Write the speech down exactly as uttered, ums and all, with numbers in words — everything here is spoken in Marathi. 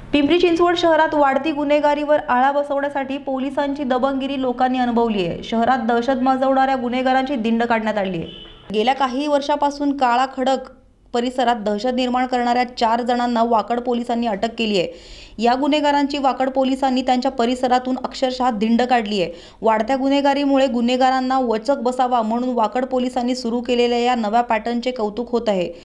पिंपरी चिंचवड शहरात वाढती गुन्हेगारीवर आळा बसवण्यासाठी पोलिसांची दबंगगिरी लोकांनी अनुभवली आहे। शहरात दहशत माजवणाऱ्या गुन्हेगारांची दिंड काढण्यात आली आहे। गेल्या काही वर्षापासून काळा खडक परिसरात दहशत निर्माण करणाऱ्या चार जणांना वाकड पोलिसांनी अटक केली आहे। या गुन्हेगारांची वाकड पोलिसांनी त्यांच्या परिसरातून अक्षरशः दिंड काढली आहे। वाढत्या गुन्हेगारीमुळे गुन्हेगारांना वचक बसावा म्हणून वाकड पोलिसांनी सुरू केलेल्या या नव्या पॅटर्नचे कौतुक होत आहे।